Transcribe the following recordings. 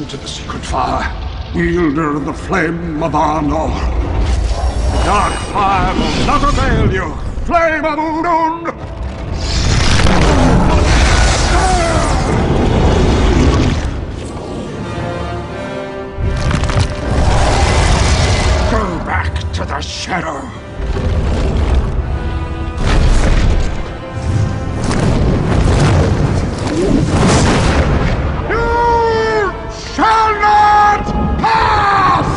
Listen to the secret fire, wielder of the flame of Arnor. The dark fire will not avail you, flame of Udun! Go back to the shadow. Shall not pass!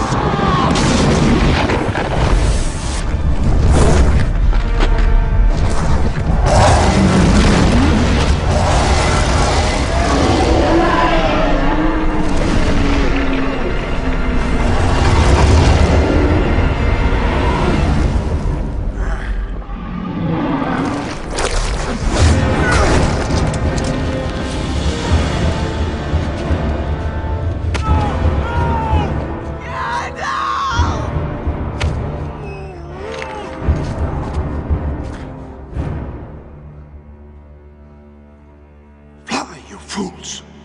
You fools!